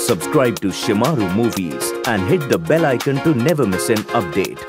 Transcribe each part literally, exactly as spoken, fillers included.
subscribe to Shemaroo Movies and hit the bell icon to never miss an update.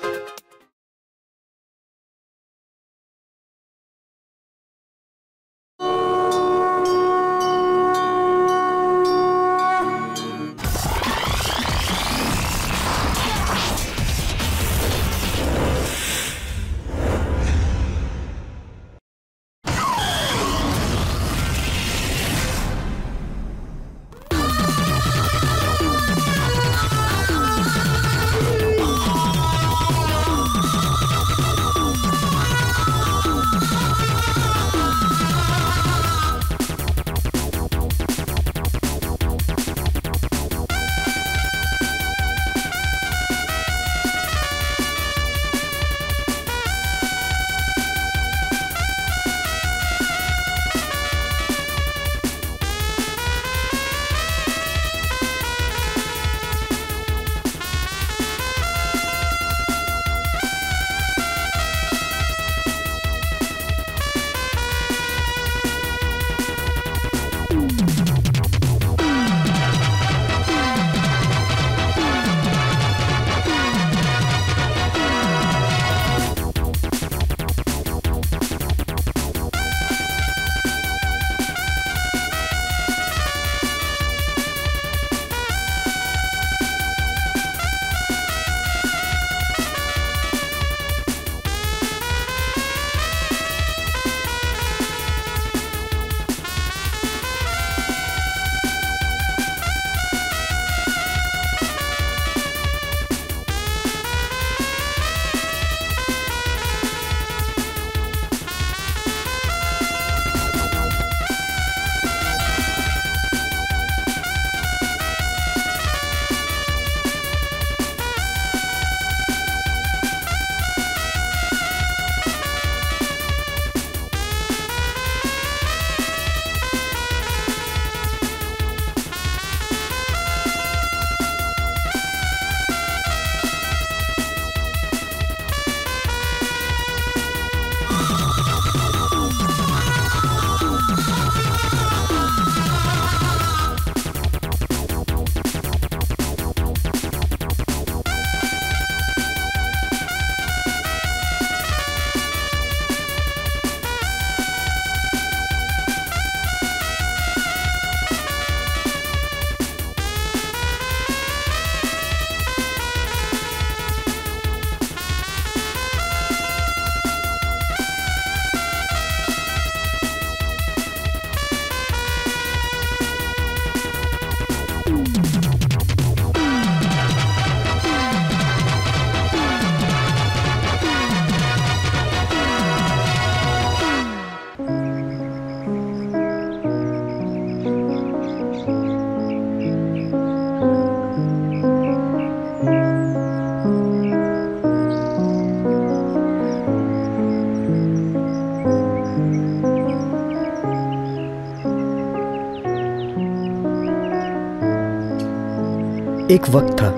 एक वक्त था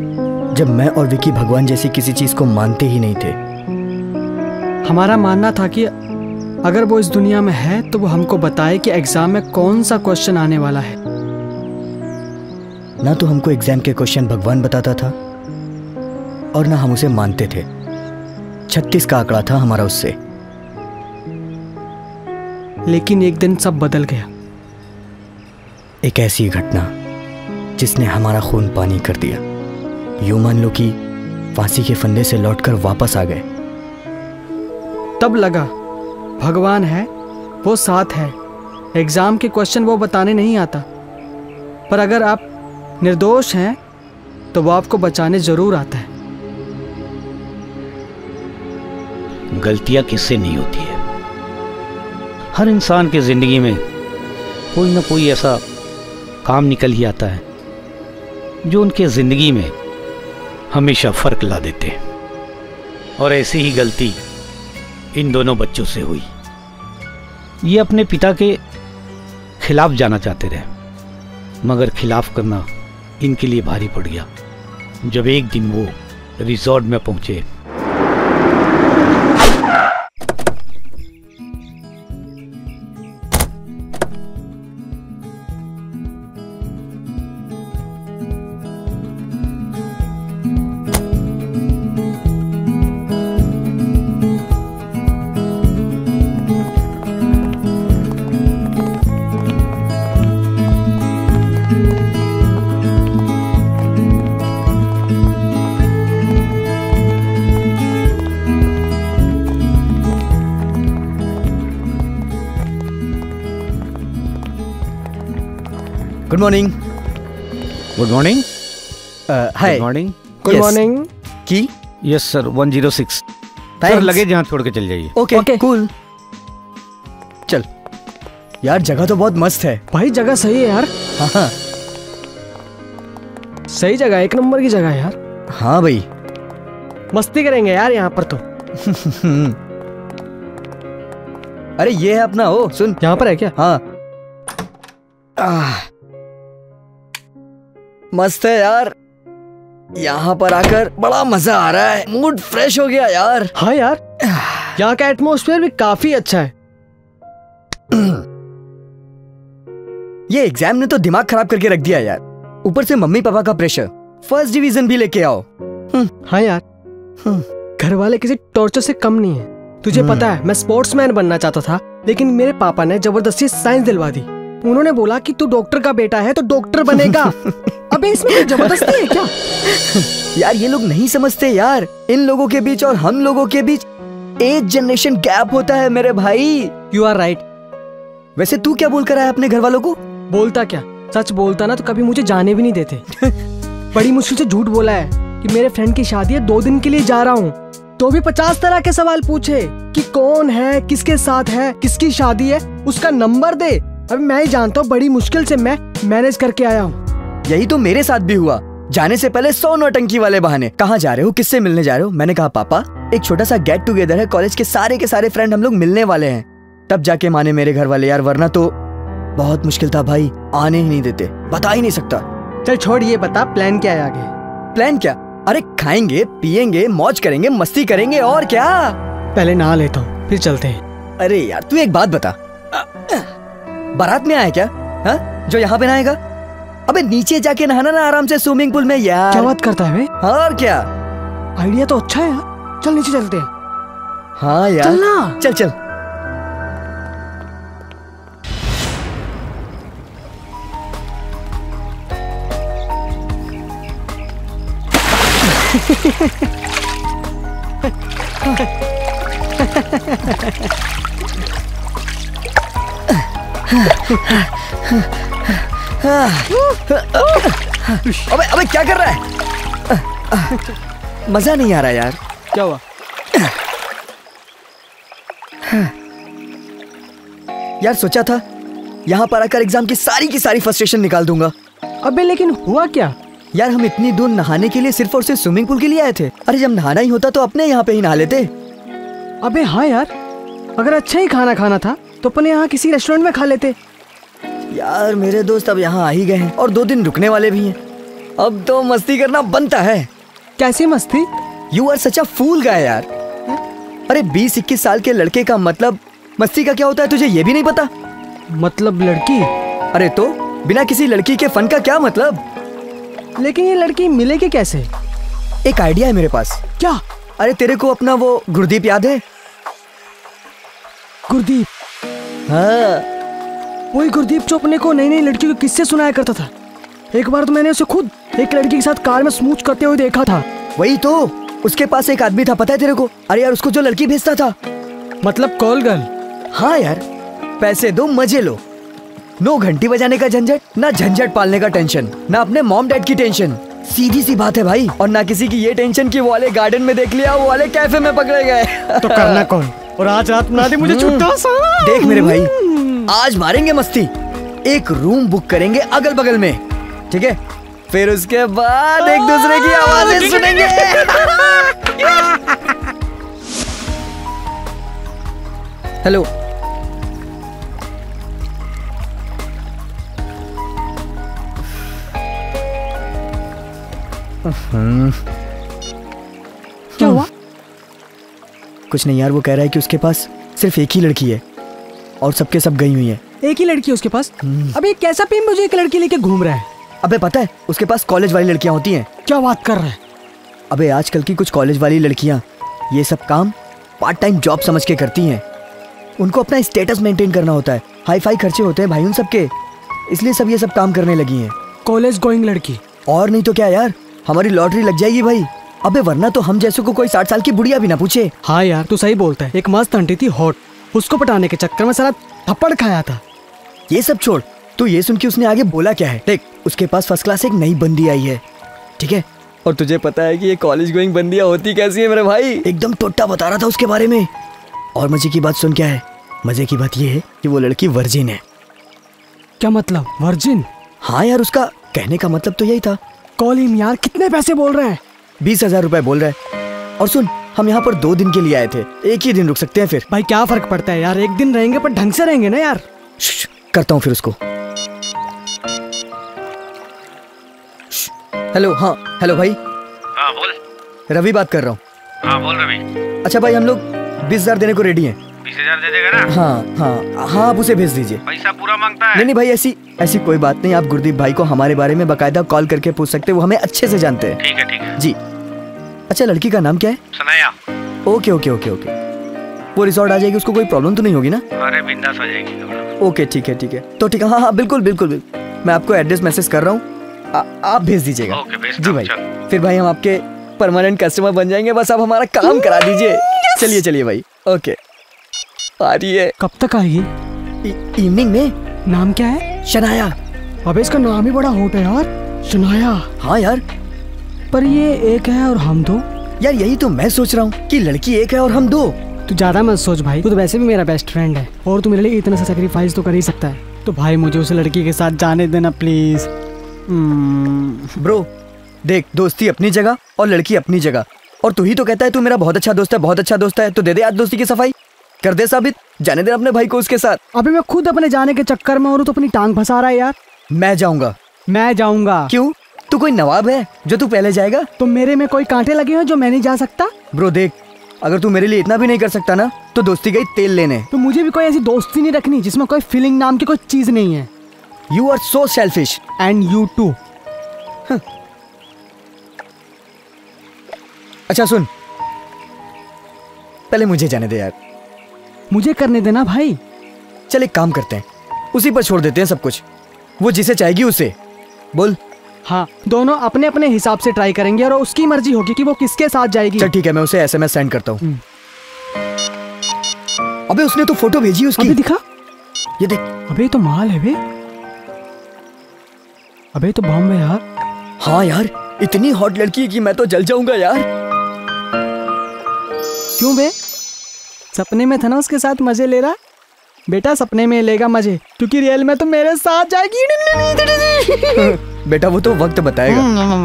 जब मैं और विकी भगवान जैसी किसी चीज को मानते ही नहीं थे। हमारा मानना था कि अगर वो इस दुनिया में है तो वो हमको बताए कि एग्जाम में कौन सा क्वेश्चन आने वाला है। ना तो हमको एग्जाम के क्वेश्चन भगवान बताता था और ना हम उसे मानते थे। छत्तीस का आंकड़ा था हमारा उससे। लेकिन एक दिन सब बदल गया। एक ऐसी घटना जिसने हमारा खून पानी कर दिया। यूं मान लो कि फांसी के फंदे से लौटकर वापस आ गए। तब लगा भगवान है, वो साथ है। एग्जाम के क्वेश्चन वो बताने नहीं आता, पर अगर आप निर्दोष हैं तो वो आपको बचाने जरूर आता है। गलतियां किससे नहीं होती है। हर इंसान की जिंदगी में कोई ना कोई ऐसा काम निकल ही आता है जो उनके जिंदगी में हमेशा फर्क ला देते हैं। और ऐसी ही गलती इन दोनों बच्चों से हुई। ये अपने पिता के खिलाफ जाना चाहते रहे, मगर खिलाफ करना इनके लिए भारी पड़ गया। जब एक दिन वो रिजॉर्ट में पहुंचे good morning. Good morning. Hi. Good morning. Good morning. Key? Yes sir, one zero six. Sir luggage यहाँ छोड़ के चल जाइए। Okay cool. चल यार, जगह तो बहुत मस्त है भाई, जगह सही है यार। हाँ हाँ सही जगह, एक नंबर की जगह है यार। हाँ भाई, मस्ती करेंगे यार यहाँ पर तो। अरे ये है अपना। ओ सुन, यहाँ पर है क्या? हाँ। आह, मस्त है यार, यहाँ पर आकर बड़ा मजा आ रहा है, मूड फ्रेश हो गया यार। हाँ यार, यहाँ का एटमॉस्फेयर भी काफी अच्छा है। ये एग्जाम ने तो दिमाग खराब करके रख दिया यार, ऊपर से मम्मी पापा का प्रेशर, फर्स्ट डिवीजन भी लेके आओ। हाँ यार, घर वाले किसी टॉर्चर से कम नहीं है। तुझे पता है, मैं स्पोर्ट्समैन बनना चाहता था, लेकिन मेरे पापा ने जबरदस्ती साइंस दिलवा दी। उन्होंने बोला कि तू डॉक्टर का बेटा है तो डॉक्टर बनेगा। अबे इसमें कोई जबरदस्ती है क्या? यार ये लोग नहीं समझते यार, इन लोगों के बीच और हम लोगों के बीच एज जनरेशन गैप होता है मेरे भाई। You are right. वैसे तू क्या बोल कर आया अपने घर वालों को? बोलता क्या, सच बोलता ना तो कभी मुझे जाने भी नहीं देते। बड़ी मुश्किल से झूठ बोला है कि मेरे फ्रेंड की शादी है, दो दिन के लिए जा रहा हूँ, तो भी पचास तरह के सवाल पूछे कि कौन है, किसके साथ है, किसकी शादी है, उसका नंबर दे। अभी मैं ही जानता हूँ, बड़ी मुश्किल से मैं मैनेज करके आया हूँ। यही तो मेरे साथ भी हुआ। जाने से पहले सौ नौटंकी वाले बहाने। कहाँ जा रहे हो, किससे मिलने जा रहे हो? मैंने कहा पापा एक छोटा सा गेट टुगेदर है, कॉलेज के सारे के सारे फ्रेंड हम लोग मिलने वाले हैं। तब जाके माने मेरे घर वाले यार, वरना तो बहुत मुश्किल था भाई, आने ही नहीं देते, बता ही नहीं सकता। चल छोड़, ये बता प्लान क्या है आगे? प्लान क्या? अरे खाएंगे पिएंगे, मौज करेंगे, मस्ती करेंगे, और क्या। पहले नहा लेता हूँ फिर चलते हैं। अरे यार तू एक बात बता, बारात में आया क्या? हा? जो यहाँ पे नहाएगा? अबे नीचे जाके नहाना ना आराम से स्विमिंग पूल में यार। क्या बात करता है बे? और क्या, आइडिया तो अच्छा है यार, चल नीचे चलते हैं। हाँ यार चल ना। चल चल। अबे अबे क्या कर रहा है? मजा नहीं आ रहा यार। क्या हुआ? यार सोचा था यहाँ पर आकर एग्जाम की सारी की सारी फ्रस्ट्रेशन निकाल दूंगा। अबे लेकिन हुआ क्या? यार हम इतनी दूर नहाने के लिए सिर्फ और सिर्फ स्विमिंग पूल के लिए आए थे। अरे जब नहाना ही होता तो अपने यहाँ पे ही नहा लेते। अबे हाँ यार, अगर अच्छा ही खाना खाना था तो अपने यहाँ किसी रेस्टोरेंट में खा लेते। यार मेरे दोस्त अब यहाँ आ ही गए हैं और दो दिन रुकने वाले भी हैं। अब तो मस्ती करना बनता है। कैसी मस्ती? यू आर सच अ फूल गाय यार। अरे बीस इक्कीस साल के लड़के का मतलब मस्ती का क्या होता है तुझे ये भी नहीं पता? मतलब लड़की? अरे तो बिना किसी लड़की के फन का क्या मतलब? लेकिन ये लड़की मिलेगी कैसे? एक आइडिया है मेरे पास। क्या? अरे तेरे को अपना वो गुरदीप याद है? गुरदीप? हाँ वही गुरदीप जो अपने को नई नई लड़कियों के किस्से सुनाया करता था। एक बार तो मैंने उसे खुद एक लड़की के साथ कार में स्मूच करते हुए देखा था। वही तो, उसके पास एक आदमी था, पता है तेरे को? अरे यार उसको जो लड़की भेजता था। मतलब कॉल गर्ल? हाँ यार, पैसे दो मजे लो, नो घंटी बजाने का झंझट, ना झंझट पालने का टेंशन, ना अपने मॉम डैड की टेंशन। सीधी सी बात है भाई। और ना किसी की ये टेंशन कि वो वाले गार्डन में देख लिया, वो वाले कैफे में पकड़े गए। तो करना कौन? और आज रात बना दे मुझे छुट्टा सा। देख मेरे भाई, आज मारेंगे मस्ती। एक रूम बुक करेंगे अगल बगल में, ठीक है? फिर उसके बाद एक दूसरे की आवाजें सुनेंगे। हेलो, क्या हुआ? कुछ नहीं यार, वो कह रहा है कि उसके पास सिर्फ एक ही लड़की है और सबके सब गई हुई है। एक ही लड़की है उसके पास? अबे कैसा पीम मुझे एक लड़की लेके घूम रहा है? अबे पता है उसके पास कॉलेज वाली लड़कियां होती हैं। क्या बात कर रहा है? अबे आजकल की कुछ कॉलेज वाली लड़कियां ये सब काम पार्ट टाइम जॉब समझ के करती हैं। उनको अपना स्टेटस मेंटेन करना होता है, हाई फाई खर्चे होते हैं भाई उन सबके, इसलिए सब ये सब काम करने लगी हैं। कॉलेज गोइंग लड़की? और नहीं तो क्या यार, हमारी लॉटरी लग जाएगी भाई। अबे वरना तो हम जैसों को कोई साठ साल की बुढ़िया भी ना पूछे। हाँ यार तू सही बोलता है। एक मस्त आंटी थी हॉट, उसको पटाने के चक्कर में सारा थप्पड़ खाया था। ये सब छोड़, तो ये सुन के उसने आगे बोला क्या है, देख उसके पास फर्स्ट क्लास एक नई बंदी आई है, ठीक है, और तुझे पता है कि ये कॉलेज गोइंग बंदियां होती कैसी है मेरे भाई, एकदम टोटा बता रहा था उसके बारे में। और मजे की बात सुन क्या है, मजे की बात ये है कि वो लड़की वर्जिन है। क्या मतलब वर्जिन? हाँ यार, उसका कहने का मतलब तो यही था। कॉल हिम यार, कितने पैसे बोल रहे हैं? बीस हजार रुपए बोल रहे हैं। और सुन, हम यहाँ पर दो दिन के लिए आए थे, एक ही दिन रुक सकते हैं फिर। भाई क्या फर्क पड़ता है यार, एक दिन रहेंगे पर ढंग से रहेंगे ना यार। करता हूँ फिर उसको। हेलो, हाँ हेलो भाई। हाँ बोल। रवि बात कर रहा हूँ। हाँ बोल रवि। अच्छा भाई, हम लोग बीस हजार देने को रेडी हैं। बीस हजार दे देगा ना? हाँ हाँ हाँ, आप उसे भेज दीजिए। पैसा पूरा मांगता है? नहीं नहीं भाई, ऐसी ऐसी कोई बात नहीं। आप गुरदीप भाई को हमारे बारे में बकायदा कॉल करके पूछ सकते हैं, वो हमें अच्छे से जानते हैं। ठीक है ठीक है जी। अच्छा, लड़की का नाम क्या है? Shanaya. Okay okay okay okay. वो रिसोर्ट आ जाएगी, उसको कोई प्रॉब्लम तो नहीं होगी ना? अरे बिंदास हो जाएगी। ओके ठीक है ठीक है, तो ठीक है। हाँ हाँ बिल्कुल बिल्कुल बिल्कुल, मैं आपको एड्रेस मैसेज कर रहा हूँ, आप भेज दीजिएगा। ओके, भेजता जी हूँ, भाई। चल। फिर भाई हम आपके परमानेंट कस्टमर बन जाएंगे, बस आप हमारा काम करा दीजिए। चलिए चलिए भाई, ओके। आ रही है। कब तक आएगी? इवनिंग में। नाम क्या है? शनाया। अबे इसका नाम ही बड़ा हॉट है यार, शनाया। हाँ यार, पर ये एक है और हम दो। यार यही तो मैं सोच रहा हूँ कि लड़की एक है और हम दो। तू ज्यादा मत सोच भाई, तू तो वैसे भी मेरा बेस्ट फ्रेंड है और तू मेरे लिए इतना सा सैक्रिफाइस तो कर ही सकता है। तो भाई मुझे उस लड़की के साथ जाने देना प्लीज। ब्रो देख, दोस्ती अपनी जगह और लड़की अपनी जगह, और तू ही तो कहता है तू मेरा बहुत अच्छा दोस्त है, बहुत अच्छा दोस्त है, तो दे दे आज दोस्ती की सफाई, कर दे साबित, जाने दे अपने भाई को उसके साथ। अभी मैं खुद अपने जाने के चक्कर में और तो अपनी टांग फंसा रहा है यार। मैं जाऊंगा। मैं जाऊंगा। क्यों? तू कोई नवाब है जो तू पहले जाएगा? तो मेरे में कोई कांटे लगे हो जो मैं नहीं जा सकता? ब्रो देख, अगर तू मेरे लिए इतना भी नहीं कर सकता ना, तो दोस्ती गई तेल लेने। तो मुझे भी कोई ऐसी दोस्ती नहीं रखनी जिसमें कोई फीलिंग नाम की कोई चीज नहीं है। You are so selfish and you too. अच्छा सुन, पहले मुझे जाने दे यार। मुझे करने देना भाई। चल एक काम करते हैं, उसी पर छोड़ देते हैं सब कुछ, वो जिसे चाहेगी उसे बोल। हाँ, दोनों अपने अपने हिसाब से ट्राई करेंगे और उसकी मर्जी होगी कि वो किसके साथ जाएगी। चल ठीक है, मैं उसे एसएमएस सेंड करता हूँ। अबे उसने तो फोटो भेजी उसकी। अबे दिखा, ये देख। अबे तो माल है बे। अबे तो बम है यार। हाँ यार, इतनी हॉट लड़की है कि मैं तो जल जाऊंगा यार। क्यों बे? सपने में था ना उसके साथ मजे ले रहा? बेटा सपने में लेगा मजे, क्योंकि रियल में तो मेरे साथ जाएगी। बेटा वो तो वक्त बताएगा।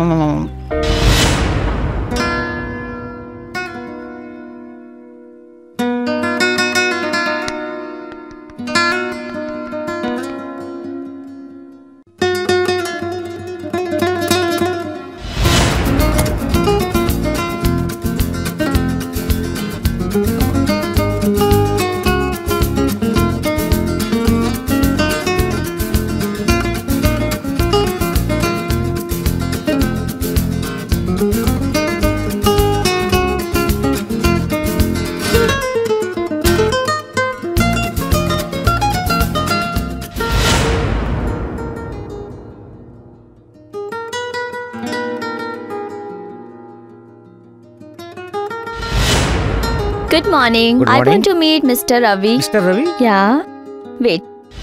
Good morning. Good I morning. want to meet Mister Ravi. Mister Ravi? Yeah. Wait.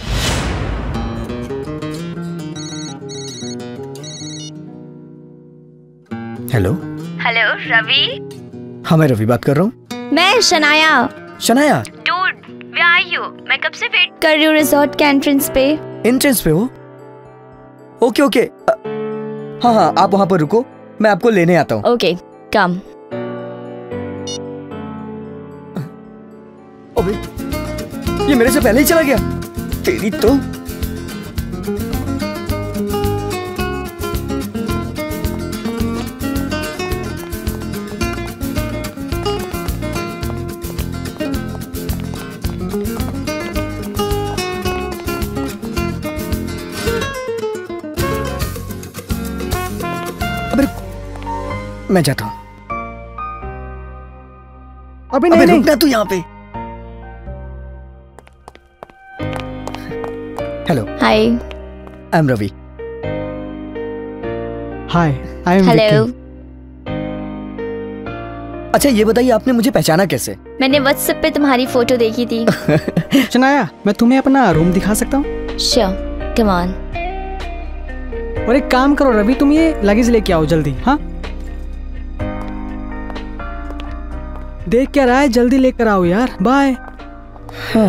हेलो। Hello, Ravi. हाँ मैं रवि बात कर रहा हूँ। मैं Shanaya. Shanaya? Dude, where are you? मैं कब से वेट कर रही हूँ रिसोर्ट के एंट्रेंस पे। एंट्रेंस पे हो? ओके ओके, हाँ हाँ आप वहाँ पर रुको, मैं आपको लेने आता हूँ। Okay, come. अबे ये मेरे से पहले ही चला गया, तेरी तो। अबे मैं जाता हूँ। अबे अबे नहीं नहीं। रुकना तू यहाँ पे। Hello. Hi. I am Ravi. Hi, I am Hello. Vicky. अच्छा ये बताइए, आपने मुझे पहचाना कैसे? मैंने व्हाट्सएप पे तुम्हारी फोटो देखी थी। शनाया, मैं तुम्हें अपना रूम दिखा सकता हूँ? Sure. Come on. और एक काम करो रवि, तुम ये लगेज लेके आओ जल्दी। हाँ, देख क्या रहा है, जल्दी लेकर आओ यार। बाय। हाँ।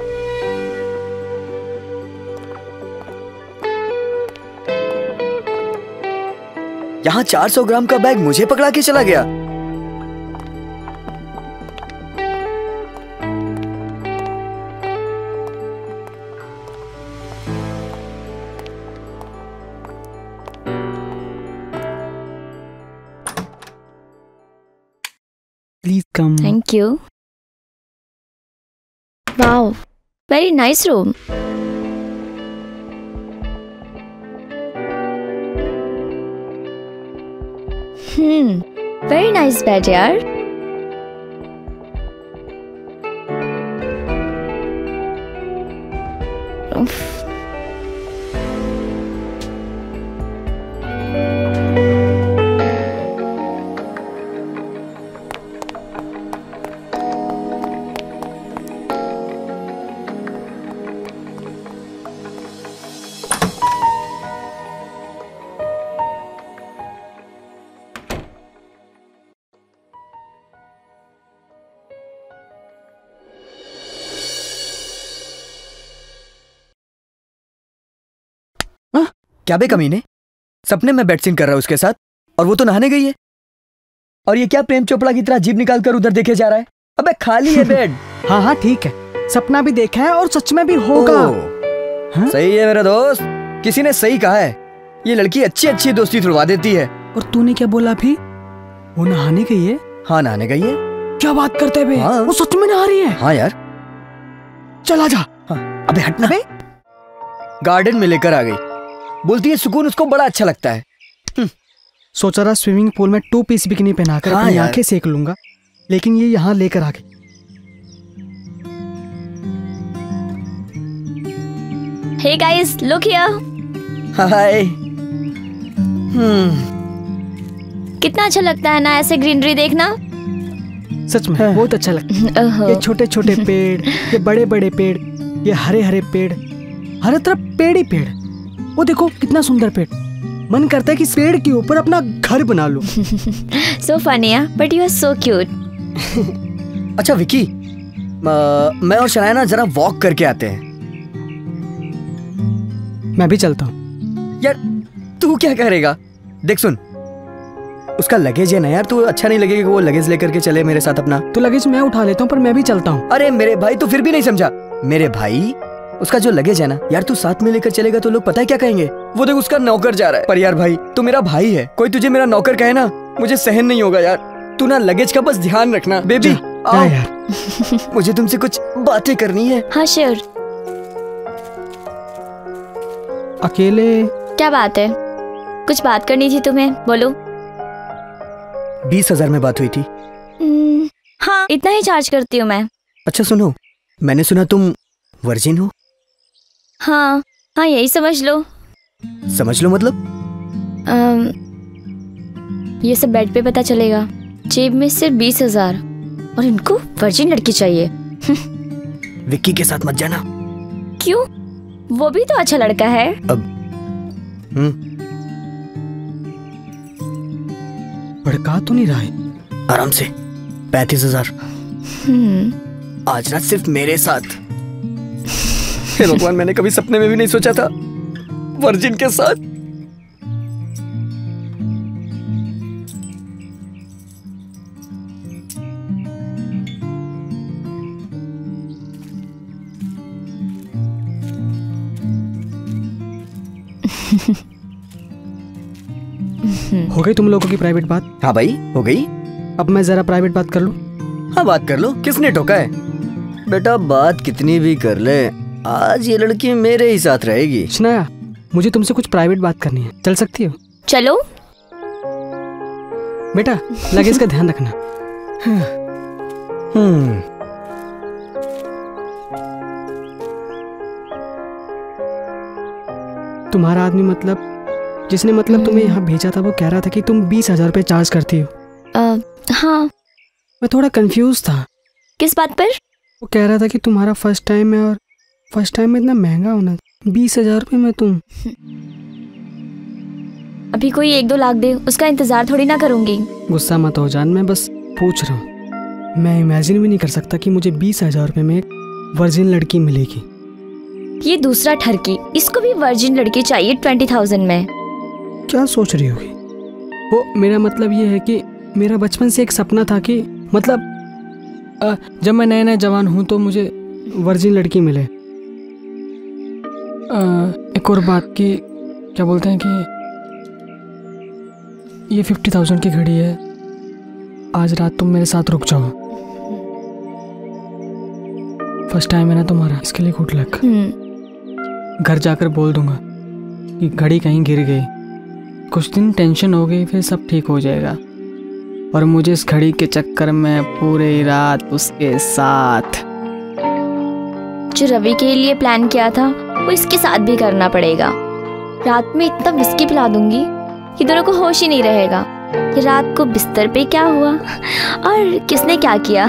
यहाँ चार सौ ग्राम का बैग मुझे पकड़ा के चला गया। Please come. Thank you. Wow, very nice room. Hmm, very nice bed यार। उफ। क्या बे कमीने, सपने में बेड सीन कर रहा है उसके साथ और वो तो नहाने गई है। और ये क्या प्रेम चोपड़ा की तरह जीभ निकाल कर उधर देखे जा रहा है। अबे खाली है बेड। हाँ हाँ ठीक है, सपना भी देखा है और सच में भी होगा। हाँ? सही है मेरा दोस्त, किसी ने सही कहा है, ये लड़की अच्छी अच्छी दोस्ती तुड़वा देती है। और तूने क्या बोला अभी? वो नहाने गई है? हाँ नहाने गई है। क्या बात करते हैं बे? हाँ। वो सच में नहा रही है? हाँ यार। चला जा। हाँ। अबे हटना। गार्डन में लेकर आ गई, बोलती है सुकून उसको बड़ा अच्छा लगता है। सोचा रहा स्विमिंग पूल में टू पीस बिकिनी पहनाकर हाँ अपनी आंखें सेक लूंगा, लेकिन ये यहाँ लेकर आ गई। Hey guys, look here. Hi. Hmm, कितना अच्छा लगता है ना ऐसे ग्रीनरी देखना। सच में बहुत अच्छा लगता है। ये छोटे छोटे पेड़, ये बड़े बड़े पेड़, ये हरे हरे पेड़, हर तरफ पेड़ ही पेड़। वो देखो कितना सुंदर पेड़, मन करता है कि पेड़ के ऊपर अपना घर बना लूं। So funny, but you are so cute. अच्छा विकी, मैं और शनाया ना जरा वॉक करके आते हैं। मैं भी चलता हूँ। यार तू क्या करेगा? देख सुन, उसका लगेज है ना यार, तू अच्छा नहीं लगेगा वो लगेज लेकर के चले मेरे साथ अपना। तो लगेज मैं उठा लेता हूँ, पर मैं भी चलता हूँ। अरे मेरे भाई, तू फिर भी नहीं समझा। मेरे भाई, उसका जो लगेज है ना यार, तू साथ में लेकर चलेगा तो लोग पता है क्या कहेंगे? वो देख उसका नौकर जा रहा है। पर यार भाई, तू मेरा भाई है, कोई तुझे मेरा नौकर कहे ना, मुझे सहन नहीं होगा यार। तू ना लगेज का बस ध्यान रखना। बेबी आओ यार। मुझे तुमसे कुछ बातें करनी है। हाँ श्योर। अकेले? क्या बात है? कुछ बात करनी थी तुम्हें, बोलो। बीस हजार में बात हुई थी। हाँ, इतना ही चार्ज करती हूँ मैं। अच्छा सुनो, मैंने सुना तुम वर्जिन हो। हाँ हाँ, यही समझ लो। समझ लो मतलब? आम, ये सब बेड पे पता चलेगा। जेब में सिर्फ बीस हजार और इनको वर्जिन लड़की चाहिए। विक्की के साथ मत जाना। क्यों? वो भी तो अच्छा लड़का है। अब हम्म भड़का तो नहीं रहा है? आराम से पैंतीस हजार आज रात सिर्फ मेरे साथ। हे भगवान, मैंने कभी सपने में भी नहीं सोचा था वर्जिन के साथ। हो गई तुम लोगों की प्राइवेट बात? हाँ भाई हो गई। अब मैं जरा प्राइवेट बात कर लूं? हाँ बात कर लो, किसने टोका है? बेटा बात कितनी भी कर ले, आज ये लड़की मेरे ही साथ रहेगी। शनाया, मुझे तुमसे कुछ प्राइवेट बात करनी है, चल सकती हो? चलो। बेटा लगेज का ध्यान रखना। हम्म तुम्हारा आदमी मतलब जिसने मतलब तुम्हें यहाँ भेजा था, वो कह रहा था कि तुम बीस हजार रुपये चार्ज करती हो। आ, हाँ। मैं थोड़ा कंफ्यूज था। किस बात पर? वो कह रहा था कि तुम्हारा फर्स्ट टाइम है और फर्स्ट टाइम में इतना महंगा होना, बीस हजार रुपये में तुम। अभी कोई एक दो लाख दे, उसका इंतजार थोड़ी ना करूंगी। गुस्सा मत हो जान, मैं बस पूछ रहा हूँ। मैं इमेजिन भी नहीं कर सकता कि मुझे बीस हजार रुपये में एक वर्जिन लड़की मिलेगी। ये दूसरा ठरकी, इसको भी वर्जिन लड़की चाहिए ट्वेंटी थाउजेंड में। क्या सोच रही होगी वो? मेरा मतलब ये है कि मेरा बचपन से एक सपना था कि मतलब आ, जब मैं नया नया जवान हूँ तो मुझे वर्जिन लड़की मिले। आ, एक और बात कि क्या बोलते हैं कि ये फिफ्टी थाउजेंड की घड़ी है, आज रात तुम मेरे साथ रुक जाओ। फर्स्ट टाइम है ना तुम्हारा, इसके लिए गुड लक। घर जाकर बोल दूंगा कि घड़ी कहीं गिर गई, कुछ दिन टेंशन हो गई, फिर सब ठीक हो जाएगा। और मुझे इस घड़ी के चक्कर में पूरी रात उसके साथ। जो रवि के लिए प्लान किया था वो इसके साथ भी करना पड़ेगा। रात में इतना विस्की पिला दूंगी कि दोनों को होश ही नहीं रहेगा कि रात को बिस्तर पे क्या हुआ और किसने क्या किया।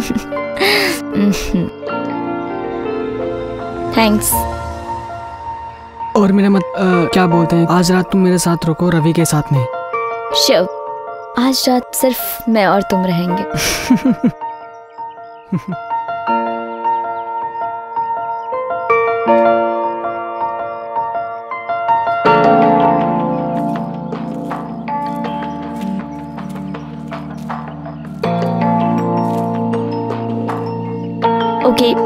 थैंक्स। और मेरा मत आ, क्या बोलते हैं, आज रात तुम मेरे साथ रुको, रवि के साथ नहीं। शिव, आज रात सिर्फ मैं और तुम रहेंगे। Okay okay.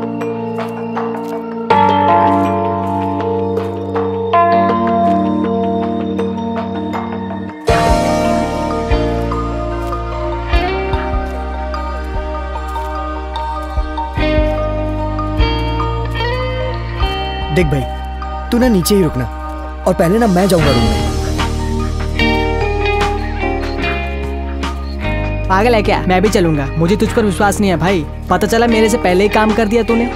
देख भाई, तू ना नीचे ही रुकना और पहले ना मैं जाऊंगा रूम में। पागल है क्या? मैं भी चलूंगा, मुझे तुझ पर विश्वास नहीं है भाई। पता चला मेरे से पहले ही काम कर दिया तूने।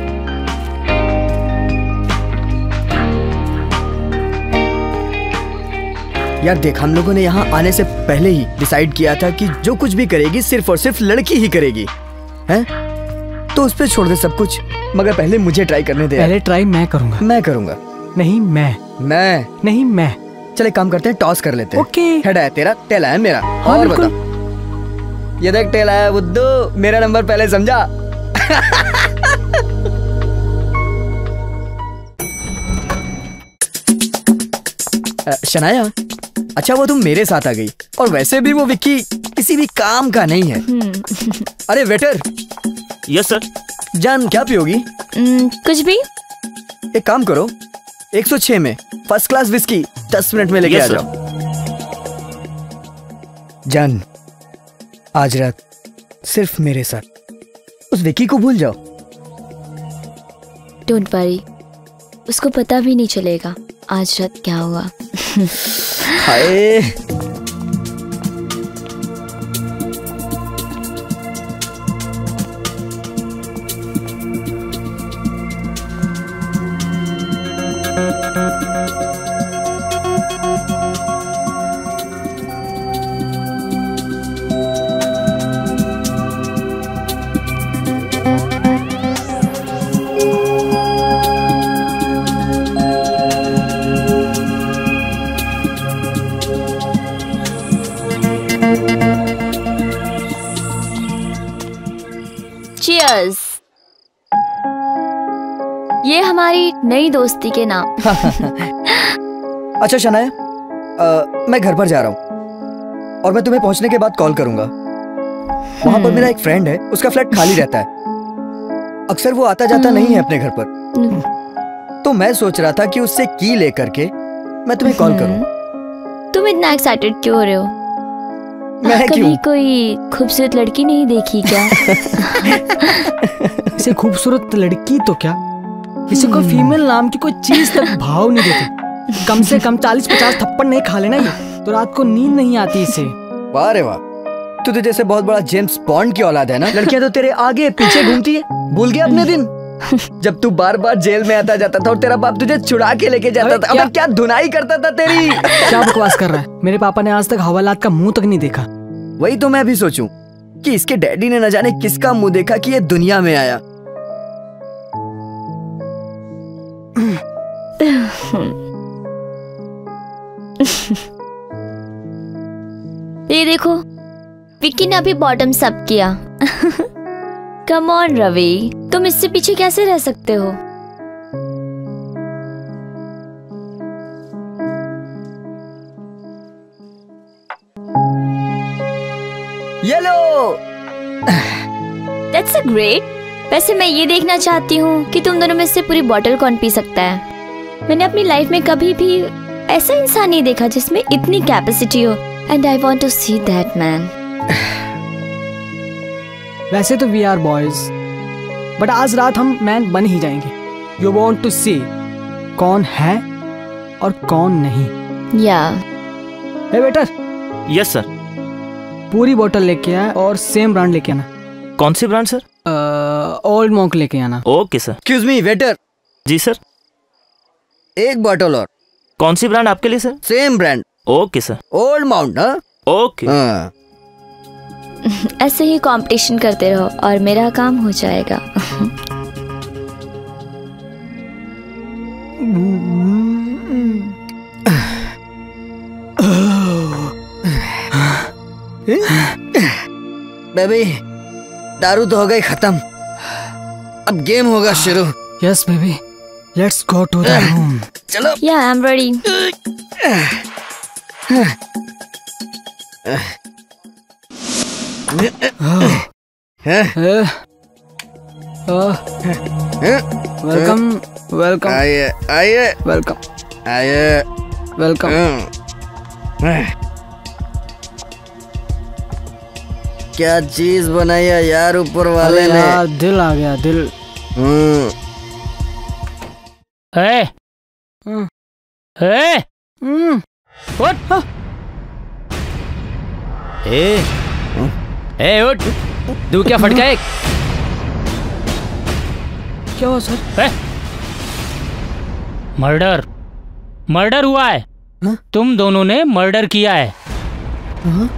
यार देख, हम लोगों ने यहाँ आने से पहले ही डिसाइड किया था कि जो कुछ भी करेगी सिर्फ और सिर्फ लड़की ही करेगी, हैं? तो उस पे छोड़ दे सब कुछ, मगर पहले मुझे ट्राई करने दे। पहले ट्राई मैं करूंगा। मैं करूंगा। नहीं मैं। मैं नहीं मैं। चल एक काम करते हैं, टॉस कर लेते हैं। ओके। हेड है तेरा, टेल है मेरा। हाँ, और बता। ये देख, टेल है बुद्धू, मेरा नंबर पहले समझा। शनाया, अच्छा वो तुम मेरे साथ आ गई, और वैसे भी वो विक्की किसी भी काम का नहीं है। अरे वेटर। Yes sir. जान क्या पियोगी? कुछ भी। एक काम करो, एक सौ छह में फर्स्ट क्लास विस्की दस मिनट में लेके आ जाओ। जान, आज रात सिर्फ मेरे साथ, उस विक्की को भूल जाओ। डोंट वरी, उसको पता भी नहीं चलेगा आज रात क्या हुआ। हाय। Cheers! ये हमारी नई दोस्ती के नाम। अच्छा शनाया, आ, मैं घर पर जा रहा हूँ और मैं तुम्हें पहुंचने के बाद कॉल करूंगा। वहां पर मेरा एक फ्रेंड है, उसका फ्लैट खाली रहता है, अक्सर वो आता जाता नहीं है अपने घर पर। तो मैं सोच रहा था कि उससे की लेकर के मैं तुम्हें कॉल करूं। तुम इतना एक्साइटेड क्यों हो रहे हो? मैं कभी क्यों? कोई खूबसूरत लड़की नहीं देखी क्या? इसे खूबसूरत लड़की तो क्या, इसे कोई फीमेल नाम की कोई चीज तक भाव नहीं देती। कम से कम चालीस पचास थप्पड़ नहीं खा लेना ये तो रात को नींद नहीं आती इसे। वाह रे वाह, तू तो जैसे बहुत बड़ा जेम्स बॉन्ड की औलाद है ना। लड़कियां तो तेरे आगे पीछे घूमती है। भूल गया अपने दिन जब तू बार बार जेल में आता जाता था और तेरा बाप तुझे छुड़ा के लेके जाता था। क्या? अबे क्या धुनाई करता था तेरी। क्या बकवास कर रहा है? मेरे पापा ने आज तक हवालात का मुंह तक नहीं देखा। वही तो मैं भी सोचूं कि इसके डैडी ने न जाने किसका मुंह देखा कि ये दुनिया में आया। ये देखो, विक्की ने अभी बॉटम्स अप किया। कम ऑन रवि, तुम इससे पीछे कैसे रह सकते हो? ये लो। That's a great. वैसे मैं ये देखना चाहती हूँ कि तुम दोनों में से पूरी बॉटल कौन पी सकता है। मैंने अपनी लाइफ में कभी भी ऐसा इंसान नहीं देखा जिसमें इतनी कैपेसिटी हो, and I want to see that man. वैसे तो वी आर बॉयज, बट आज रात हम मैन बन ही जाएंगे। यू वॉन्ट टू सी कौन है और कौन नहीं। या hey, वेटर, यस सर। पूरी बोतल लेके आए और सेम ब्रांड लेके आना। कौन सी ब्रांड सर? ओल्ड मॉन्क लेके आना। Okay sir. Excuse me waiter. जी सर। एक बॉटल और। कौन सी ब्रांड आपके लिए sir? Same brand. Okay sir. Old Mount. हाँ ओके। ऐसे ही कंपटीशन करते रहो और मेरा काम हो जाएगा। बेबी, दारू तो हो गई खत्म, अब गेम होगा शुरू। Yes baby, let's go to the room. चलो। Yeah I am ready. Welcome welcome. आइए आइए वेलकम आइए वेलकम। क्या चीज बनाई है यार ऊपर वाले ने। यार दिल आ गया, दिल। हम्म। ए, ए, हम्म। उठ। ए, ए, उठ। तू क्या फटका है? क्या हुआ सर? ए, मर्डर, मर्डर हुआ है। हा? तुम दोनों ने मर्डर किया है। हाँ?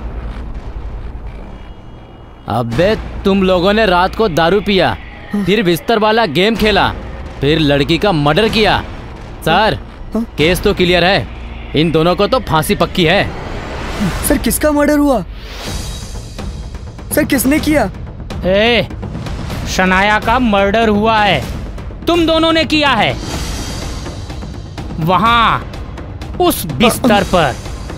अबे तुम लोगों ने रात को दारू पिया, फिर बिस्तर वाला गेम खेला, फिर लड़की का मर्डर किया। सर, केस तो क्लियर है, इन दोनों को तो फांसी पक्की है। सर किसका मर्डर हुआ? सर किसने किया? ए, शनाया का मर्डर हुआ है, तुम दोनों ने किया है। वहां उस बिस्तर पर।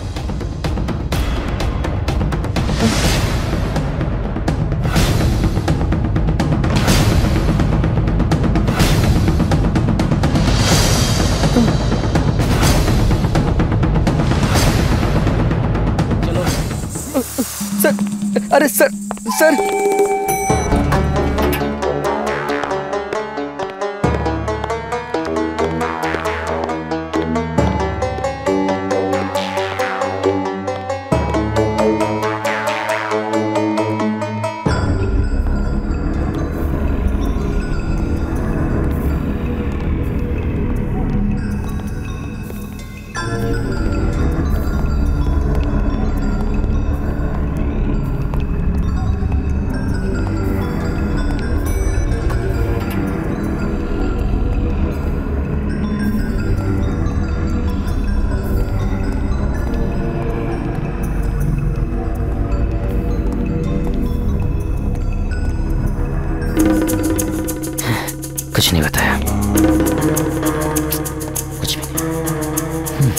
सर, अरे सर, सर। कुछ नहीं बताया, कुछ भी नहीं।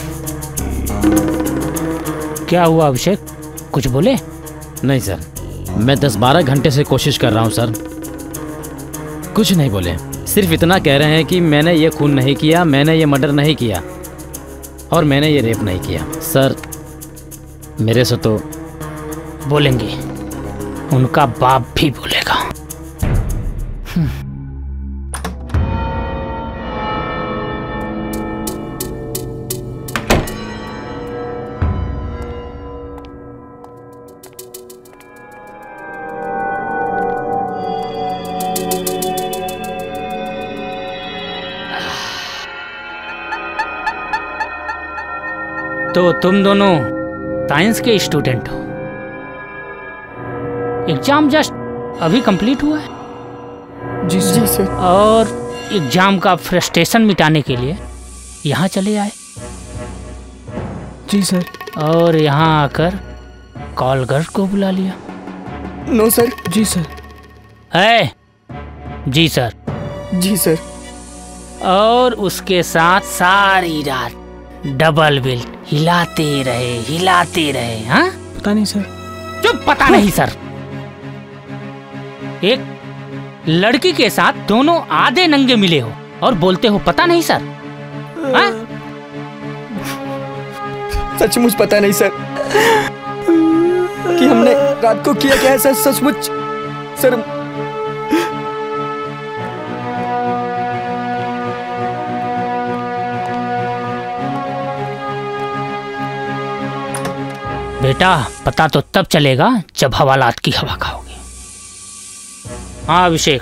क्या हुआ अभिषेक, कुछ बोले? नहीं सर, मैं दस बारह घंटे से कोशिश कर रहा हूँ सर, कुछ नहीं बोले। सिर्फ इतना कह रहे हैं कि मैंने ये खून नहीं किया, मैंने ये मर्डर नहीं किया और मैंने ये रेप नहीं किया। सर मेरे से तो बोलेंगे, उनका बाप भी बोलेगा। तो तुम दोनों साइंस के स्टूडेंट हो। एग्जाम जस्ट अभी कंप्लीट हुआ है। जी सर। और एग्जाम का फ्रस्ट्रेशन मिटाने के लिए यहाँ चले आए। जी सर। और यहाँ आकर कॉल गर्ल को बुला लिया। No sir. जी सर। है जी सर। जी सर। और उसके साथ सारी रात डबल बिल हिलाते रहे हिलाते रहे। हाँ पता नहीं सर। चुप, पता नहीं सर। एक लड़की के साथ दोनों आधे नंगे मिले हो और बोलते हो पता नहीं सर। हाँ? सचमुच पता नहीं सर कि हमने रात को किया क्या है सर, सचमुच सर। बेटा पता तो तब चलेगा जब हवालात की हवा खाओगे। हाँ अभिषेक।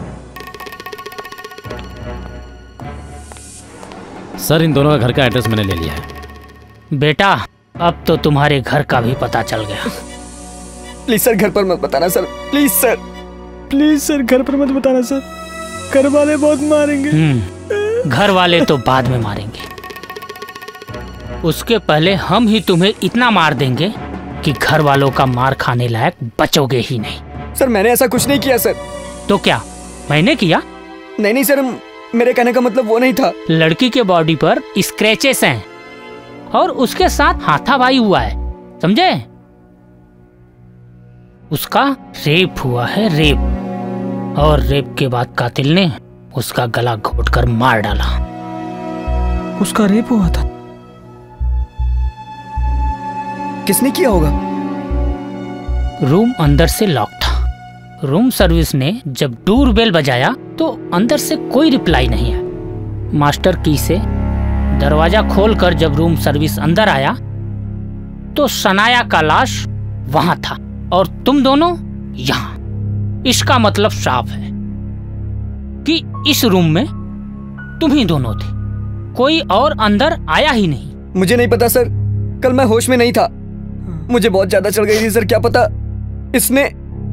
सर इन दोनों का घर का एड्रेस मैंने ले लिया है। बेटा अब तो तुम्हारे घर का भी पता चल गया। प्लीज सर घर पर मत बताना sir, please sir. Please sir घर पर मत बताना सर, घर वाले बहुत मारेंगे। घर वाले तो बाद में मारेंगे, उसके पहले हम ही तुम्हें इतना मार देंगे कि घर वालों का मार खाने लायक बचोगे ही नहीं। सर मैंने ऐसा कुछ नहीं किया सर। तो क्या मैंने किया? नहीं नहीं सर, मेरे कहने का मतलब वो नहीं था। लड़की के बॉडी पर स्क्रैचेस हैं और उसके साथ हाथापाई हुआ है, समझे? उसका रेप हुआ है, रेप। और रेप के बाद कातिल ने उसका गला घोटकर मार डाला। उसका रेप हुआ था? किसने किया होगा? रूम अंदर से लॉक था। रूम सर्विस ने जब डोर बेल बजाया तो अंदर से कोई रिप्लाई नहीं है। मास्टर की से दरवाजा खोलकर जब रूम सर्विस अंदर आया तो शनाया का लाश वहां था और तुम दोनों यहाँ। इसका मतलब साफ है कि इस रूम में तुम ही दोनों थे, कोई और अंदर आया ही नहीं। मुझे नहीं पता सर, कल मैं होश में नहीं था, मुझे बहुत ज्यादा चढ़ गई थी सर। क्या पता इसने।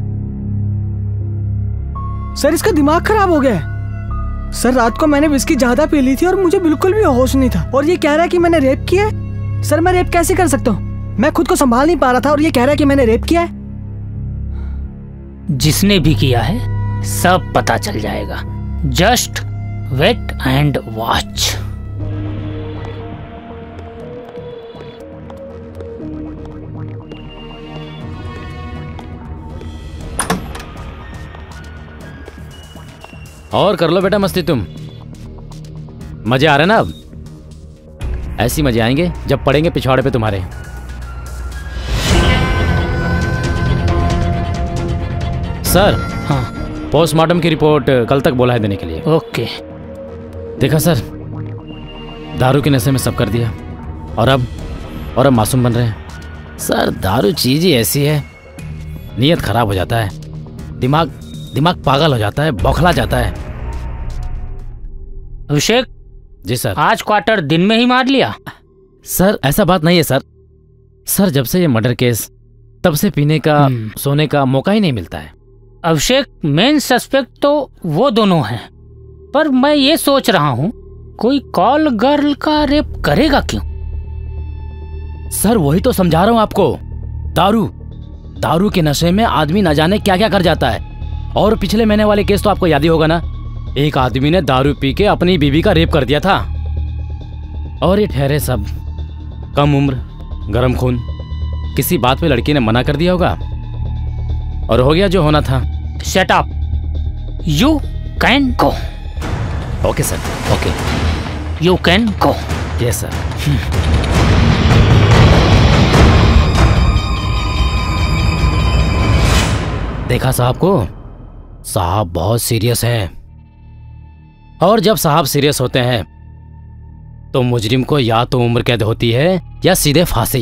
सर इसका दिमाग खराब हो गया है। सर रात को मैंने विस्की ज्यादा पी ली थी और मुझे बिल्कुल भी होश नहीं था, और ये कह रहा है कि मैंने रेप किया है। सर मैं रेप कैसे कर सकता हूँ? मैं खुद को संभाल नहीं पा रहा था और ये कह रहा है कि मैंने रेप किया है। जिसने भी किया है सब पता चल जाएगा। Just wait and watch. और कर लो बेटा मस्ती तुम। मजे आ रहे ना? अब ऐसी मजे आएंगे जब पड़ेंगे पिछवाड़े पे तुम्हारे। सर हाँ पोस्टमार्टम की रिपोर्ट कल तक बोला है देने के लिए। ओके। देखा सर, दारू के नशे में सब कर दिया और अब और अब मासूम बन रहे हैं। सर दारू चीज ही ऐसी है, नीयत खराब हो जाता है, दिमाग दिमाग पागल हो जाता है, बौखला जाता है। अभिषेक। जी सर। आज क्वार्टर दिन में ही मार लिया? सर ऐसा बात नहीं है सर। सर जब से ये मर्डर केस, तब से पीने का सोने का मौका ही नहीं मिलता है। अभिषेक मेन सस्पेक्ट तो वो दोनों हैं, पर मैं ये सोच रहा हूँ कोई कॉल गर्ल का रेप करेगा क्यों? सर वही तो समझा रहा हूँ आपको। दारू दारू के नशे में आदमी न जाने क्या क्या कर जाता है। और पिछले महीने वाले केस तो आपको याद ही होगा ना, एक आदमी ने दारू पी के अपनी बीवी का रेप कर दिया था। और ये ठहरे सब कम उम्र, गरम खून, किसी बात पे लड़की ने मना कर दिया होगा और हो गया जो होना था। Shut up, you can go. Okay sir, okay. You can go. Yes sir. देखा साहब को? साहब बहुत सीरियस हैं। और जब साहब सीरियस होते हैं तो मुजरिम को या तो उम्र कैद होती है या सीधे फांसी।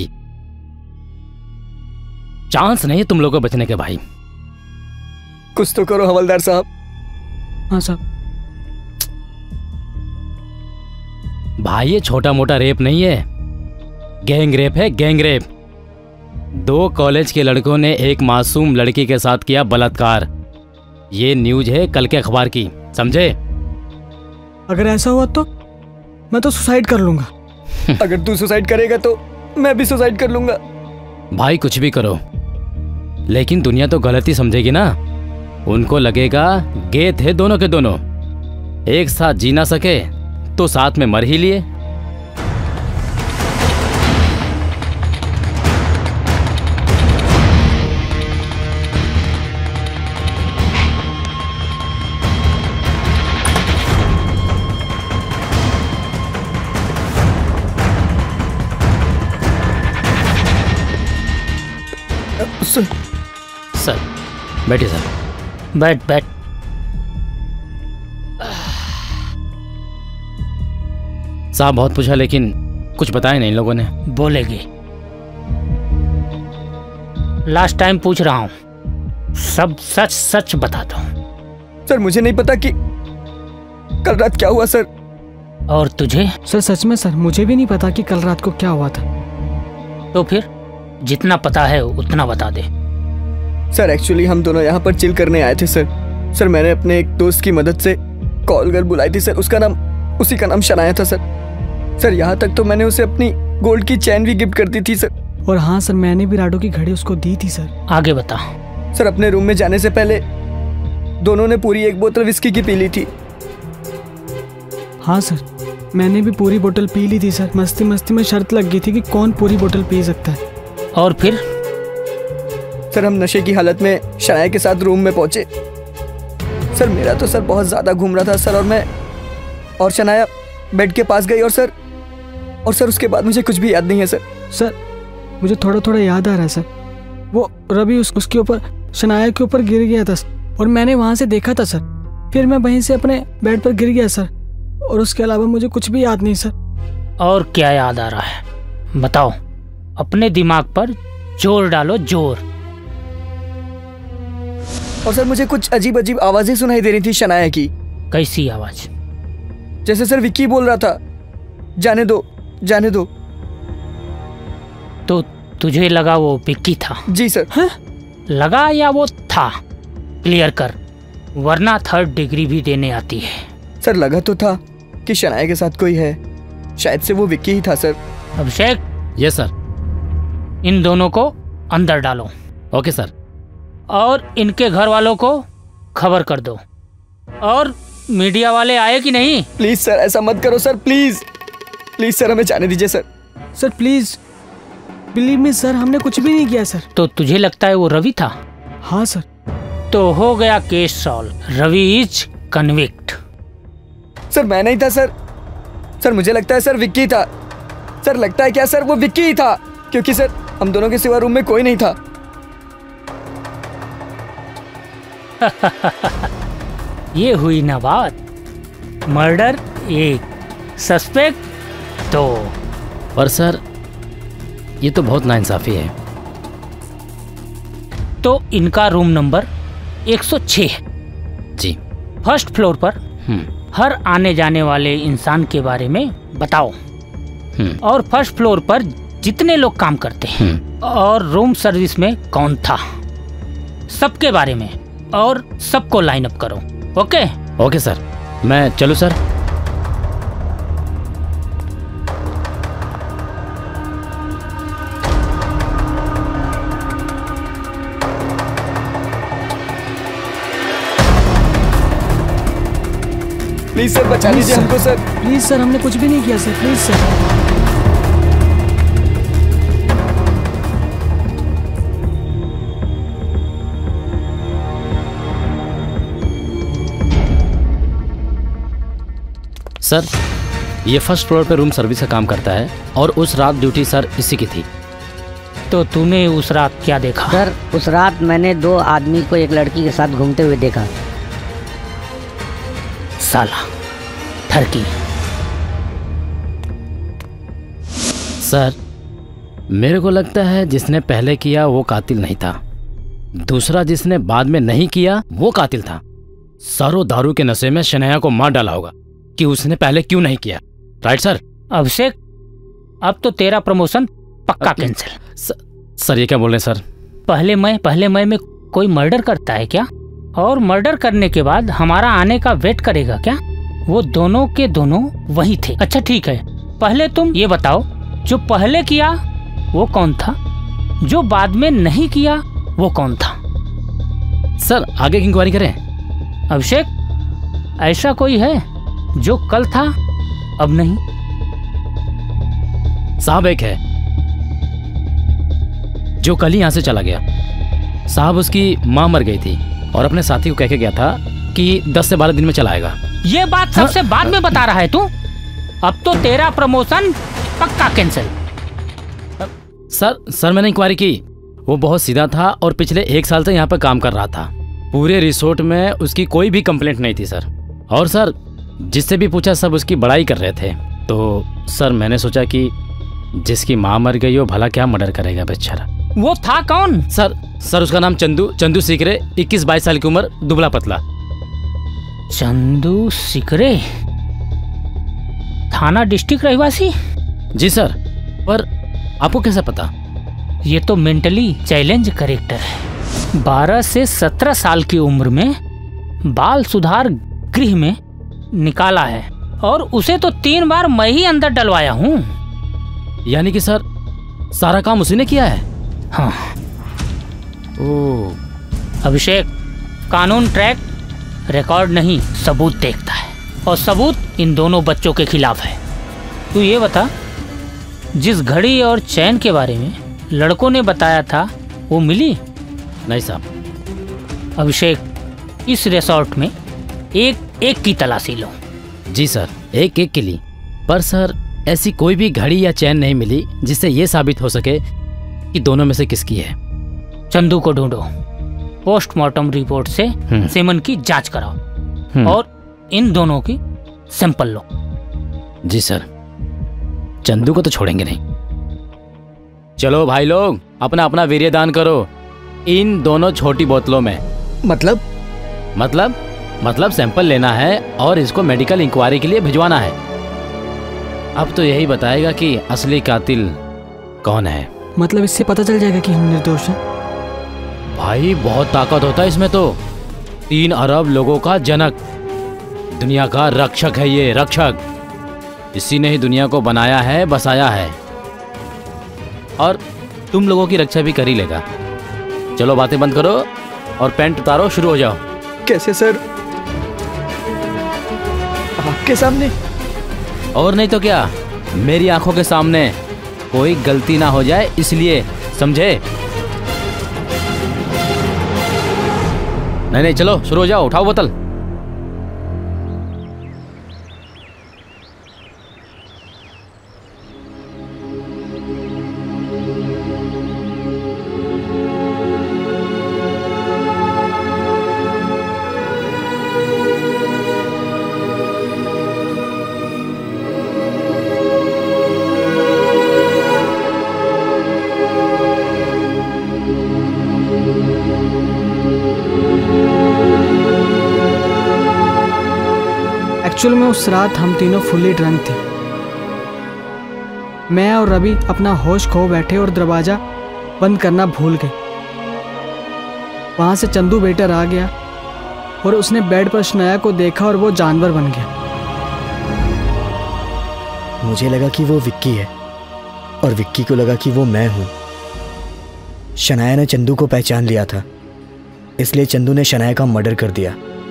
चांस नहीं तुम लोगों को बचने के भाई। कुछ तो करो हवलदार साहब। हाँ साहब। भाई ये छोटा मोटा रेप नहीं है, गैंग रेप है, गैंग रेप। दो कॉलेज के लड़कों ने एक मासूम लड़की के साथ किया बलात्कार। ये न्यूज है कल के अखबार की, समझे? अगर ऐसा हुआ तो मैं तो सुसाइड कर लूंगा। अगर तू सुसाइड करेगा तो मैं भी सुसाइड कर लूंगा। भाई कुछ भी करो, लेकिन दुनिया तो गलत ही समझेगी ना। उनको लगेगा गे थे दोनों के दोनों, एक साथ जी ना सके तो साथ में मर ही लिए। सर सर बैठिए सर। बैठ बैठ। साहब बहुत पूछा लेकिन कुछ बताया नहीं इन लोगों ने। बोलेगी। लास्ट टाइम पूछ रहा हूं, सब सच सच बता दो। सर मुझे नहीं पता कि कल रात क्या हुआ सर। और तुझे? सर सच में सर मुझे भी नहीं पता कि कल रात को क्या हुआ था। तो फिर जितना पता है उतना बता दे। सर एक्चुअली हम दोनों यहाँ पर चिल करने आए थे सर। सर मैंने अपने एक दोस्त की मदद से कॉल गर्ल बुलाई थी सर। उसका नाम उसी का नाम शनाया था सर। सर यहाँ तक तो मैंने उसे अपनी गोल्ड की चैन भी गिफ्ट कर दी थी सर। और हाँ सर मैंने भी राडो की घड़ी उसको दी थी सर। आगे बता। सर अपने रूम में जाने से पहले दोनों ने पूरी एक बोतल विस्की की पी ली थी। हाँ सर मैंने भी पूरी बोतल पी ली थी सर। मस्ती मस्ती में शर्त लग गई थी कि कौन पूरी बोतल पी सकता है। और फिर? सर हम नशे की हालत में शनाया के साथ रूम में पहुंचे। सर मेरा तो सर बहुत ज्यादा घूम रहा था सर, और मैं और शनाया बेड के पास गई और सर और सर उसके बाद मुझे कुछ भी याद नहीं है सर। सर मुझे थोड़ा थोड़ा याद आ रहा है सर। वो रवि उस, उसके ऊपर शनाया के ऊपर गिर गया था और मैंने वहां से देखा था सर। फिर मैं वहीं से अपने बेड पर गिर गया सर, और उसके अलावा मुझे कुछ भी याद नहीं सर। और क्या याद आ रहा है बताओ। अपने दिमाग पर जोर डालो, जोर। और सर मुझे कुछ अजीब अजीब आवाजें सुनाई दे रही थी शनाया की। कैसी आवाज? जैसे सर विक्की बोल रहा था, जाने दो जाने दो। तो तुझे लगा वो विक्की था? जी सर। है? लगा या वो था? क्लियर कर, वरना थर्ड डिग्री भी देने आती है। सर लगा तो था कि शनाया के साथ कोई है, शायद से वो विक्की ही था सर। अभिषेक। Yes sir. इन दोनों को अंदर डालो। Okay sir. और इनके घर वालों को खबर कर दो। और मीडिया वाले आए कि नहीं? प्लीज सर ऐसा मत करो सर, प्लीज प्लीज सर हमें जाने दीजिए sir. Sir please believe me sir, हमने कुछ भी नहीं किया सर। तो तुझे लगता है वो रवि था? हाँ सर। तो हो गया case solve. Ravi is convict. Sir मैं नहीं था सर। सर मुझे लगता है सर विक्की था। सर लगता है क्या सर वो विक्की ही था, क्योंकि सर हम दोनों के सिवा रूम में कोई नहीं था। ये हुई ना बात। मर्डर एक, सस्पेक्ट दो। पर सर ये तो बहुत नाइंसाफी है। तो इनका रूम नंबर एक सौ छह है जी। फर्स्ट फ्लोर पर हर आने जाने वाले इंसान के बारे में बताओ। और फर्स्ट फ्लोर पर जितने लोग काम करते हैं और रूम सर्विस में कौन था, सबके बारे में, और सबको लाइन अप करो। ओके? Okay sir. मैं चलूं सर? प्लीज सर बचा लीजिए हमको सर। प्लीज सर हमने कुछ भी नहीं किया सर, प्लीज सर। सर ये फर्स्ट फ्लोर पे रूम सर्विस का काम करता है और उस रात ड्यूटी सर इसी की थी। तो तूने उस रात क्या देखा? सर उस रात मैंने दो आदमी को एक लड़की के साथ घूमते हुए देखा। साला ठरकी। सर मेरे को लगता है जिसने पहले किया वो कातिल नहीं था, दूसरा जिसने बाद में नहीं किया वो कातिल था। सरो दारू के नशे में शनाया को मार डाला होगा कि उसने पहले क्यों नहीं किया। Right sir? अभिषेक अब तो तेरा प्रमोशन पक्का कैंसिल। सर ये क्या बोल रहे हैं सर? पहले मैं पहले मैं में कोई मर्डर करता है क्या? और मर्डर करने के बाद हमारा आने का वेट करेगा क्या? वो दोनों के दोनों वही थे। अच्छा ठीक है, पहले तुम ये बताओ, जो पहले किया वो कौन था, जो बाद में नहीं किया वो कौन था? सर आगे की इंक्वायरी करें। अभिषेक, ऐसा कोई है जो कल था अब नहीं? साहब एक है जो कल ही यहाँ से चला गया। साहब उसकी माँ मर गई थी और अपने साथी को कह के गया था कि दस से बारह दिन में चला आएगा। ये बात सबसे हाँ? बाद में बता रहा है तू? अब तो तेरा प्रमोशन पक्का कैंसिल। सर सर मैंने इंक्वायरी की, वो बहुत सीधा था और पिछले एक साल से यहाँ पर काम कर रहा था। पूरे रिसोर्ट में उसकी कोई भी कंप्लेंट नहीं थी सर। और सर जिससे भी पूछा सब उसकी बड़ाई कर रहे थे। तो सर मैंने सोचा कि जिसकी माँ मर गई हो भला क्या मर्डर करेगा बेचारा। वो था कौन? सर सर उसका नाम चंदू चंदू सिकरे, इक्कीस बाईस साल की उम्र, दुबला पतला। चंदू सिकरे, थाना डिस्ट्रिक्ट रहवासी? जी सर, पर आपको कैसे पता? ये तो मेंटली चैलेंज करेक्टर है। बारह से सत्रह साल की उम्र में बाल सुधार गृह में निकाला है और उसे तो तीन बार मैं ही अंदर डलवाया हूँ। यानी कि सर सारा काम उसी ने किया है? हाँ। ओह। अभिषेक, कानून ट्रैक रिकॉर्ड नहीं सबूत देखता है और सबूत इन दोनों बच्चों के खिलाफ है। तू ये बता, जिस घड़ी और चैन के बारे में लड़कों ने बताया था वो मिली? नहीं साहब। अभिषेक, इस रिसोर्ट में एक एक की तलाशी लो। जी सर, एक एक की ली, पर सर ऐसी कोई भी घड़ी या चैन नहीं मिली जिससे ये साबित हो सके कि दोनों में से किसकी है। चंदू को ढूंढो, पोस्टमार्टम रिपोर्ट से सेमन की जांच कराओ और इन दोनों की सैंपल लो। जी सर, चंदू को तो छोड़ेंगे नहीं। चलो भाई लोग, अपना अपना वीर्य दान करो इन दोनों छोटी बोतलों में। मतलब मतलब मतलब सैंपल लेना है और इसको मेडिकल इंक्वायरी के लिए भिजवाना है। अब तो यही बताएगा कि असली कातिल कौन है। मतलब इससे पता चल जाएगा कि हम निर्दोष हैं? भाई बहुत ताकत होता है इसमें तो। तीन अरब लोगों का जनक, दुनिया का रक्षक है ये, रक्षक। इसी ने ही दुनिया को बनाया है, बसाया है और तुम लोगों की रक्षा भी कर ही लेगा। चलो बातें बंद करो और पैंट उतारो, शुरू हो जाओ। कैसे सर? आपके सामने? और नहीं तो क्या, मेरी आंखों के सामने। कोई गलती ना हो जाए इसलिए, समझे? नहीं नहीं चलो शुरू हो जाओ, उठाओ बोतल। एक्चुअल में उस रात हम तीनों फुल्ली ड्रंक थे। मैं और रवि अपना होश खो बैठे और दरवाज़ा बंद करना भूल गए। वहाँ से चंदू वेटर आ गया और उसने बेड पर शनाया को देखा और वो जानवर बन गया। मुझे लगा कि वो विक्की है और विक्की को लगा कि वो मैं हूँ। शनाया ने चंदू को पहचान लिया था, इसलिए चंदू ने शनाया का मर्डर कर दिया।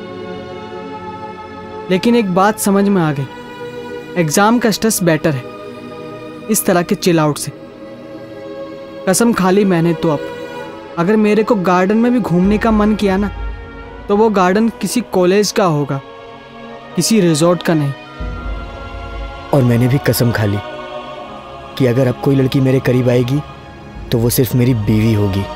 लेकिन एक बात समझ में आ गई, एग्जाम का स्ट्रेस बेटर है इस तरह के चिल आउट से। कसम खा ली मैंने तो अब अगर मेरे को गार्डन में भी घूमने का मन किया ना, तो वो गार्डन किसी कॉलेज का होगा, किसी रिजॉर्ट का नहीं। और मैंने भी कसम खा ली कि अगर अब कोई लड़की मेरे करीब आएगी तो वो सिर्फ मेरी बीवी होगी।